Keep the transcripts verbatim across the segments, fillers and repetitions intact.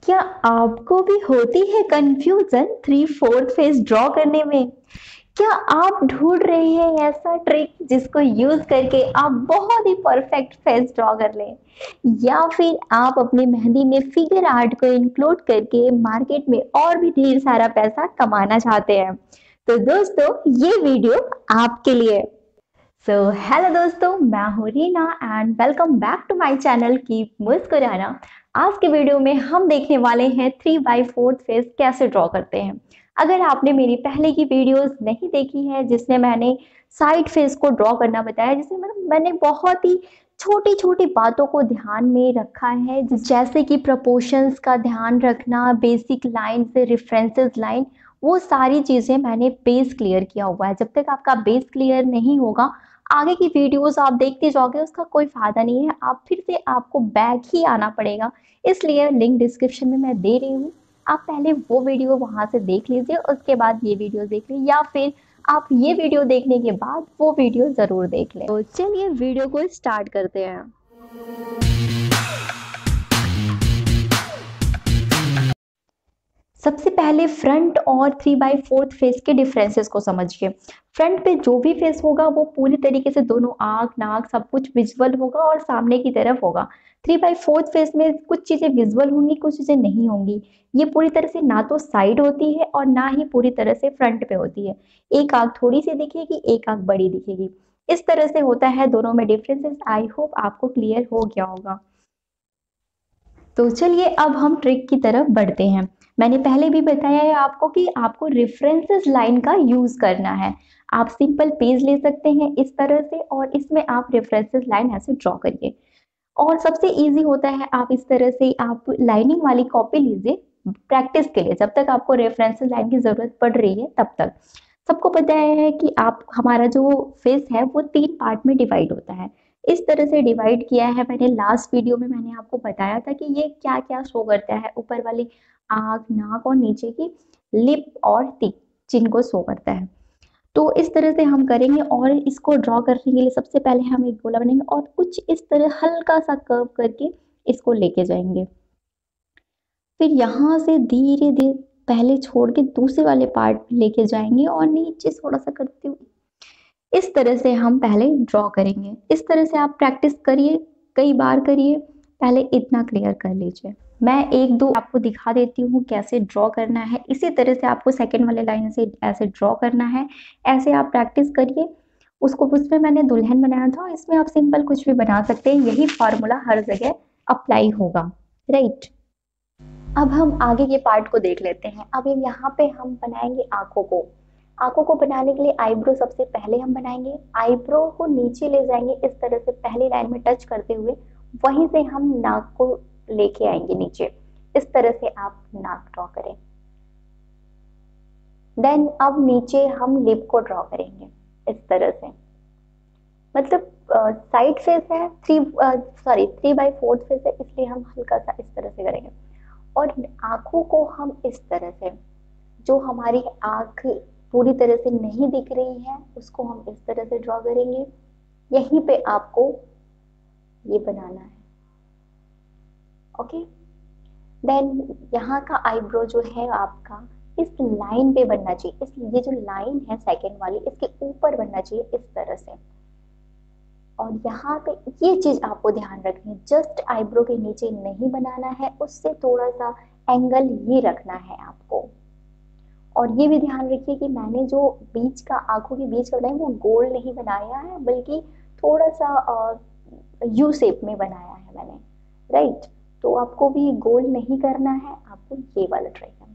क्या आपको भी होती है confusion three fourth face draw करने में? क्या आप ढूंढ रहे हैं ऐसा ट्रिक जिसको यूज करके आप बहुत ही परफेक्ट फेस ड्रॉ कर लें, या फिर आप अपनी मेहंदी में फिगर आर्ट को इंक्लूड करके मार्केट में और भी ढेर सारा पैसा कमाना चाहते हैं? तो दोस्तों, ये वीडियो आपके लिए। सो हेलो दोस्तों, मैं हूँ Reena and welcome back to my channel keep मुस्कुराना। आज के वीडियो में हम देखने वाले हैं थ्री बाई फोर्थ फेस कैसे ड्रॉ करते हैं। अगर आपने मेरी पहले की वीडियोस नहीं देखी है जिसमें मैंने साइड फेस को ड्रॉ करना बताया, जिसमें मतलब मैंने बहुत ही छोटी छोटी बातों को ध्यान में रखा है, जैसे कि प्रपोर्शंस का ध्यान रखना, बेसिक लाइन से रेफरेंसेस लाइन, वो सारी चीजें मैंने बेस क्लियर किया हुआ है। जब तक आपका बेस क्लियर नहीं होगा, आगे की वीडियोस आप देखते जाओगे, उसका कोई फायदा नहीं है। आप फिर से आपको बैक ही आना पड़ेगा। इसलिए लिंक डिस्क्रिप्शन में मैं दे रही हूँ, आप पहले वो वीडियो वहां से देख लीजिए, उसके बाद ये वीडियो देख लीजिए, या फिर आप ये वीडियो देखने के बाद वो वीडियो जरूर देख लें। तो चलिए वीडियो को स्टार्ट करते हैं। सबसे पहले फ्रंट और थ्री बाई फोर्थ फेस के डिफरेंसेस को समझिए। फ्रंट पे जो भी फेस होगा वो पूरी तरीके से दोनों आंख नाक सब कुछ विजुअल होगा और सामने की तरफ होगा। थ्री बाई फोर्थ फेस में कुछ चीजें विजुअल होंगी, कुछ चीजें नहीं होंगी। ये पूरी तरह से ना तो साइड होती है और ना ही पूरी तरह से फ्रंट पे होती है। एक आंख थोड़ी सी दिखेगी, एक आंख बड़ी दिखेगी। इस तरह से होता है दोनों में डिफरेंसेस। आई होप आपको क्लियर हो गया होगा। तो चलिए अब हम ट्रिक की तरफ बढ़ते हैं। मैंने पहले भी बताया है आपको कि आपको रेफरेंसेस लाइन का यूज करना है। आप सिंपल पेज ले सकते हैं इस तरह से, और इसमें आप रेफरेंसेस लाइन ऐसे ड्रॉ करिए। और सबसे इजी होता है, आप इस तरह से आप लाइनिंग वाली कॉपी लीजिए प्रैक्टिस के लिए, जब तक आपको रेफरेंसेस लाइन की जरूरत पड़ रही है तब तक। सबको पता है कि आप हमारा जो फेस है वो तीन पार्ट में डिवाइड होता है। इस तरह से डिवाइड किया है मैंने। लास्ट वीडियो में मैंने आपको बताया था कि ये क्या क्या शो करता है। ऊपर वाली आंख नाक और नीचे की लिप और टिक, जिनको शो करता है। तो इस तरह से हम करेंगे, और इसको ड्रॉ करने के लिए सबसे पहले हम एक गोला बनाएंगे और कुछ इस तरह हल्का सा कर्व करके इसको लेके जाएंगे। फिर यहाँ से धीरे धीरे पहले छोड़ के दूसरे वाले पार्ट में लेके जाएंगे और नीचे थोड़ा सा करते हुए इस तरह से हम पहले ड्रॉ करेंगे। इस तरह से आप प्रैक्टिस करिए, कई बार करिए। पहले इतना क्लियर कर लीजिए। मैं एक दो आपको दिखा देती हूँ कैसे ड्रॉ करना है। इसी तरह से आपको सेकंड वाले लाइन से ऐसे ड्रॉ करना है। ऐसे आप प्रैक्टिस करिए। उसको उसमें मैंने दुल्हन बनाया था, इसमें आप सिंपल कुछ भी बना सकते हैं। यही फॉर्मूला हर जगह अप्लाई होगा, राइट। अब हम आगे के पार्ट को देख लेते हैं। अब यहाँ पे हम बनाएंगे आंखों को। आंखों को बनाने के लिए आईब्रो सबसे पहले हम बनाएंगे। आईब्रो को नीचे ले जाएंगे इस तरह से, पहली लाइन में टच करते हुए वहीं से हम नाक को लेके आएंगे नीचे। इस तरह से आप नाक ड्रॉ करें। देन अब नीचे हम लिप को ड्रॉ करेंगे इस तरह से। मतलब साइड फेस है, three sorry three by fourth face है, इसलिए हम हल्का सा इस तरह से करेंगे। और आंखों को हम इस तरह से, जो हमारी आंख पूरी तरह से नहीं दिख रही है उसको हम इस तरह से ड्रॉ करेंगे। यहीं पे आपको ये बनाना है, ओके। देन यहाँ का आईब्रो जो है आपका इस लाइन पे बनना चाहिए। इस ये जो लाइन है सेकंड वाली, इसके ऊपर बनना चाहिए इस तरह से। और यहाँ पे ये चीज आपको ध्यान रखनी है, जस्ट आईब्रो के नीचे नहीं बनाना है, उससे थोड़ा सा एंगल ये रखना है आपको। और ये भी ध्यान रखिए कि मैंने जो बीच का, आंखों के बीच का बनाया वो गोल नहीं बनाया है, बल्कि थोड़ा सा यू शेप में बनाया है मैंने, राइट। तो आपको भी गोल नहीं करना है, आपको ये वाला ट्राई करना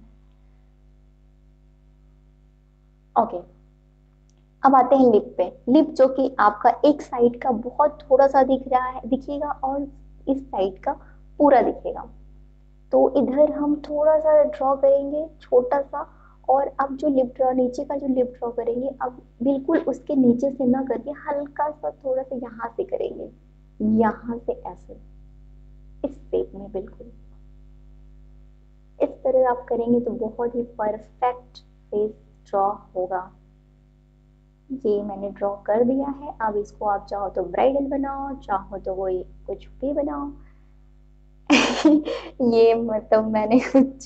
है, ओके। अब आते हैं लिप पे। लिप जो कि आपका एक साइड का बहुत थोड़ा सा दिख रहा है, दिखेगा, और इस साइड का पूरा दिखेगा। तो इधर हम थोड़ा सा ड्रॉ करेंगे छोटा सा। और अब जो लिप ड्रॉ, नीचे का जो लिप ड्रॉ करेंगे, अब बिल्कुल उसके नीचे से ना करके हल्का सा थोड़ा सा यहाँ से करेंगे, यहाँ से ऐसे इस शेप में। बिल्कुल इस तरह आप करेंगे तो बहुत ही परफेक्ट फेस ड्रॉ होगा। ये मैंने ड्रॉ कर दिया है। अब इसको आप चाहो तो ब्राइडल बनाओ, चाहो तो कोई कुछ भी बनाओ, ये मतलब मैंने कुछ,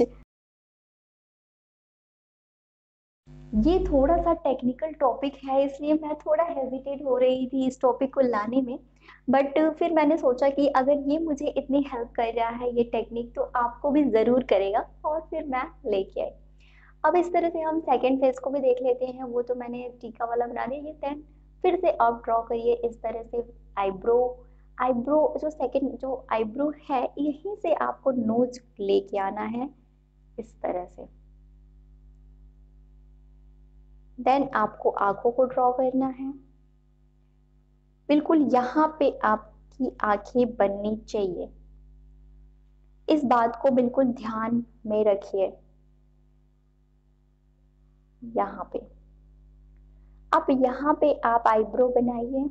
ये थोड़ा सा टेक्निकल टॉपिक है इसलिए मैं थोड़ा हेजिटेट हो रही थी इस टॉपिक को लाने में। बट फिर मैंने सोचा कि अगर ये मुझे इतनी हेल्प कर रहा है ये टेक्निक, तो आपको भी ज़रूर करेगा, और फिर मैं लेके आई। अब इस तरह से हम सेकंड फेज को भी देख लेते हैं। वो तो मैंने टीका वाला बना दिया। ये देन फिर से आप ड्रॉ करिए इस तरह से आईब्रो। आईब्रो जो सेकंड जो आईब्रो है, यहीं से आपको नोज लेके आना है इस तरह से। देन आपको आंखों को ड्रॉ करना है। बिल्कुल यहाँ पे आपकी आंखें बननी चाहिए। इस बात को बिल्कुल ध्यान में रखिए। यहाँ पे अब यहाँ पे आप आईब्रो बनाइए।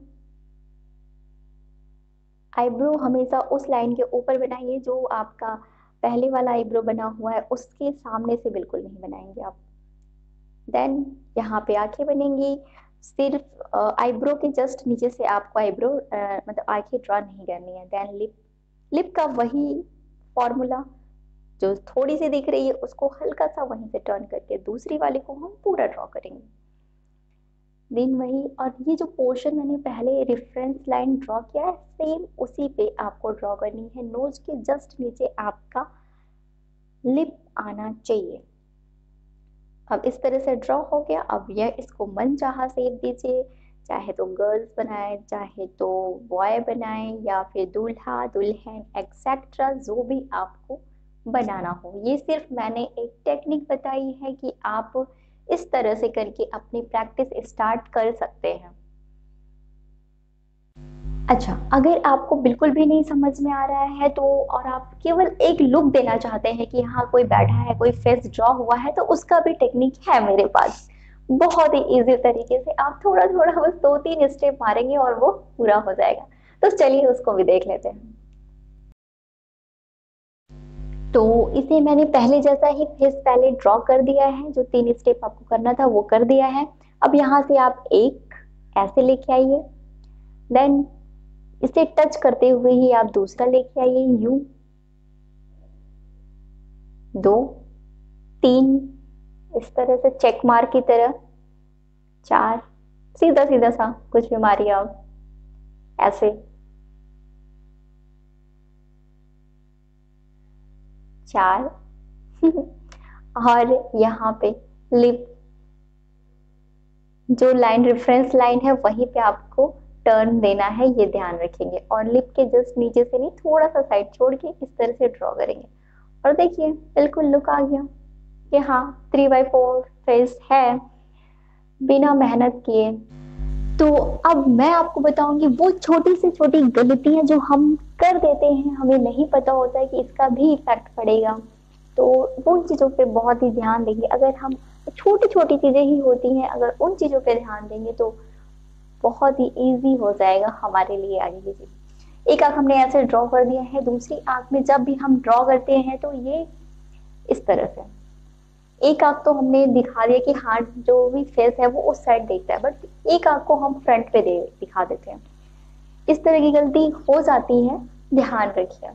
आईब्रो हमेशा उस लाइन के ऊपर बनाइए जो आपका पहले वाला आईब्रो बना हुआ है, उसके सामने से बिल्कुल नहीं बनाएंगे आप। देन यहाँ पे आंखें बनेंगी। सिर्फ आईब्रो के जस्ट नीचे से आपको आईब्रो मतलब आंखें ड्रॉ नहीं करनी है। देन लिप, लिप का वही फॉर्मूला, जो थोड़ी सी दिख रही है उसको हल्का सा वहीं से टर्न करके दूसरी वाले को हम पूरा ड्रॉ करेंगे। देन वही, और ये जो पोर्शन मैंने पहले रेफरेंस लाइन ड्रॉ किया है, सेम उसी पे आपको ड्रॉ करनी है। नोज के जस्ट नीचे आपका लिप आना चाहिए। अब इस तरह से ड्रॉ हो गया। अब यह इसको मन चाहा शेप दीजिए, चाहे तो गर्ल्स बनाए, चाहे तो बॉय बनाए, या फिर दूल्हा दुल्हन एक्सेट्रा, जो भी आपको बनाना हो। ये सिर्फ मैंने एक टेक्निक बताई है कि आप इस तरह से करके अपनी प्रैक्टिस स्टार्ट कर सकते हैं। अच्छा, अगर आपको बिल्कुल भी नहीं समझ में आ रहा है तो, और आप केवल एक लुक देना चाहते हैं कि हाँ कोई बैठा है, कोई फेस ड्रॉ हुआ है, तो उसका भी टेक्निक है मेरे पास। बहुत ही इजी तरीके से आप थोड़ा थोड़ा बस दो तीन स्टेप मारेंगे और वो पूरा हो जाएगा। तो चलिए उसको भी देख लेते हैं। तो इसे मैंने पहले जैसा ही फेस पहले ड्रॉ कर दिया है, जो तीन स्टेप आपको करना था वो कर दिया है। अब यहाँ से आप एक ऐसे लेके आइए। देन इसे टच करते हुए ही आप दूसरा लेके आइए, यू। दो, तीन, इस तरह से चेक मार्क की तरह। चार, सीधा सीधा सा कुछ भी मारिए आप ऐसे। चार और यहाँ पे लिप, जो लाइन रेफरेंस लाइन है वहीं पे आपको टर्न देना है, ये ध्यान रखेंगे। और लिप के जस्ट नीचे से नहीं, थोड़ा सा साइड छोड़ के इस तरह से ड्रॉ करेंगे। और देखिए बिल्कुल लुक आ गया कि हाँ थ्री बाई फोर फेस है बिना मेहनत किए। तो अब मैं आपको बताऊंगी वो छोटी से छोटी गलतियां जो हम कर देते हैं, हमें नहीं पता होता है कि इसका भी इफेक्ट पड़ेगा। तो उन चीजों पे बहुत ही ध्यान देंगे। अगर हम, छोटी छोटी चीजें ही होती हैं, अगर उन चीजों पे ध्यान देंगे तो बहुत ही इजी हो जाएगा हमारे लिए आगे की चीज। एक आंख हमने ऐसे ड्रॉ कर दिया है, दूसरी आंख में जब भी हम ड्रॉ करते हैं तो ये इस तरह से, एक आंख तो हमने दिखा दिया कि हाँ जो भी फेस है वो उस साइड देखता है, बट एक आंख को हम फ्रंट पे दे दिखा देते हैं। इस तरह की गलती हो जाती है, ध्यान रखिए।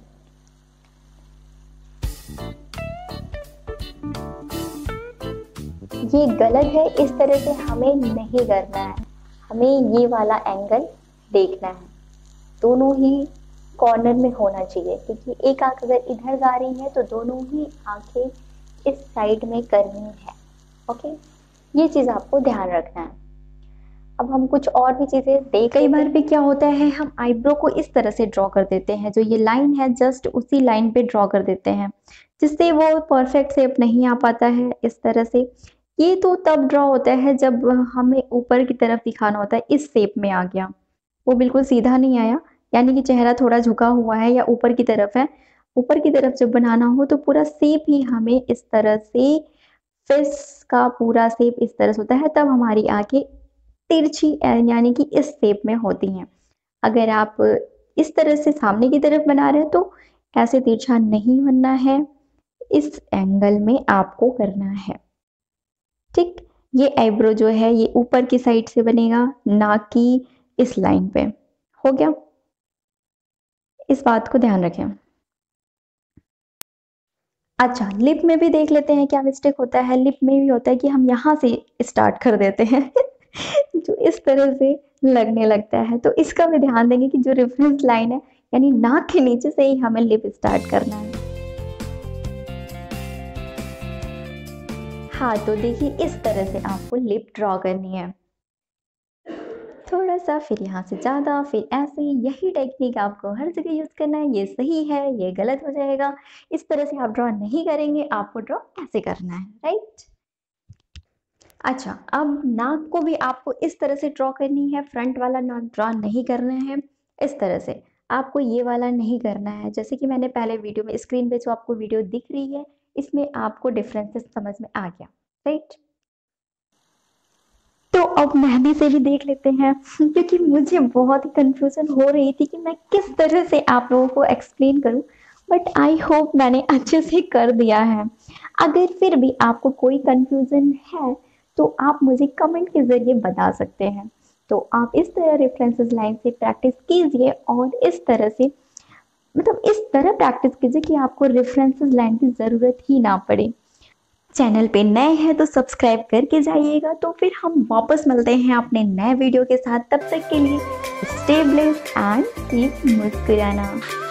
ये गलत है, इस तरह से हमें नहीं करना है। हमें ये वाला एंगल देखना है, दोनों ही कॉर्नर में होना चाहिए, क्योंकि एक आंख अगर इधर जा रही है तो दोनों ही आंखें इस साइड में करनी है। ओके, ये चीज आपको ध्यान रखना है। अब हम कुछ और भी चीजें देख, कई बार भी क्या होता है हम आईब्रो को इस तरह से ड्रॉ कर देते हैं, जो ये लाइन है जस्ट उसी लाइन पे ड्रॉ कर देते हैं, जिससे वो परफेक्ट शेप नहीं आ पाता है इस तरह से। ये तो तब ड्रॉ होता है जब हमें ऊपर की तरफ दिखाना होता है, इस शेप में आ गया, वो बिल्कुल सीधा नहीं आया, यानी कि चेहरा थोड़ा झुका हुआ है या ऊपर की तरफ है। ऊपर की तरफ जब बनाना हो तो पूरा शेप ही हमें इस तरह से, फेस का पूरा शेप इस तरह से होता है, तब हमारी आंखें तिरछी यानी कि इस शेप में होती हैं। अगर आप इस तरह से सामने की तरफ बना रहे हैं तो ऐसे तिरछा नहीं बनना है, इस एंगल में आपको करना है। ठीक, ये आईब्रो जो है ये ऊपर की साइड से बनेगा, ना कि इस लाइन पे। हो गया, इस बात को ध्यान रखें। अच्छा, लिप में भी देख लेते हैं क्या मिस्टेक होता है। लिप में भी होता है कि हम यहाँ से स्टार्ट कर देते हैं जो इस तरह से लगने लगता है। तो इसका भी ध्यान देंगे कि जो रेफरेंस लाइन है यानी नाक के नीचे से ही हमें लिप स्टार्ट करना है। हाँ, तो देखिए इस तरह से आपको लिप ड्रॉ करनी है। थोड़ा सा फिर यहाँ से ज़्यादा, फिर ऐसे। यही टेक्निक आपको हर जगह यूज़ करना है। ये सही है, ये गलत हो जाएगा। इस तरह से आप ड्रॉ नहीं करेंगे, आपको ड्रॉ ऐसे करना है, राइट। अच्छा, अब नाक को भी आपको इस तरह से ड्रॉ करनी है। फ्रंट वाला नाक ड्रॉ नहीं करना है इस तरह से। आपको ये वाला नहीं करना है। जैसे कि मैंने पहले वीडियो में, स्क्रीन पे जो आपको वीडियो दिख रही है, इसमें आपको डिफरेंसेस समझ में आ गया, राइट। तो अब मेहंदी से भी देख लेते हैं क्योंकि मुझे बहुत ही कंफ्यूजन हो रही थी कि मैं किस तरह से आप लोगों को एक्सप्लेन करूं। बट आई होप मैंने अच्छे से कर दिया है। अगर फिर भी आपको कोई कंफ्यूजन है तो आप मुझे कमेंट के जरिए बता सकते हैं। तो आप इस तरह रेफरेंसेस लाइन से प्रैक्टिस कीजिए और इस तरह से, मतलब इस तरह प्रैक्टिस कीजिए कि आपको रेफरेंसेस लाइन की ज़रूरत ही ना पड़े। चैनल पे नए हैं तो सब्सक्राइब करके जाइएगा। तो फिर हम वापस मिलते हैं अपने नए वीडियो के साथ। तब तक के लिए स्टे ब्लेस्ड एंड कीप मुस्कुराना।